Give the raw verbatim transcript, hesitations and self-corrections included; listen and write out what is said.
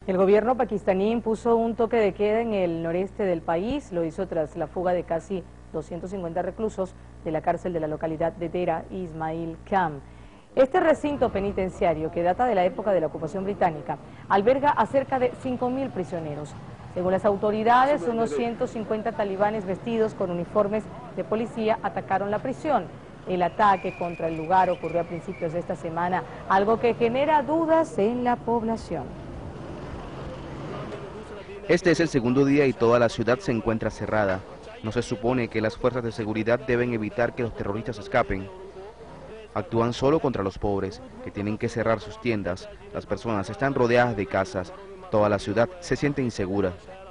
El gobierno pakistaní impuso un toque de queda en el noreste del país, lo hizo tras la fuga de casi doscientos cincuenta reclusos de la cárcel de la localidad de Dera Ismail Khan. Este recinto penitenciario, que data de la época de la ocupación británica, alberga a cerca de cinco mil prisioneros. Según las autoridades, unos ciento cincuenta talibanes vestidos con uniformes de policía atacaron la prisión. El ataque contra el lugar ocurrió a principios de esta semana, algo que genera dudas en la población. Este es el segundo día y toda la ciudad se encuentra cerrada. No se supone que las fuerzas de seguridad deben evitar que los terroristas escapen. Actúan solo contra los pobres, que tienen que cerrar sus tiendas. Las personas están rodeadas de casas. Toda la ciudad se siente insegura.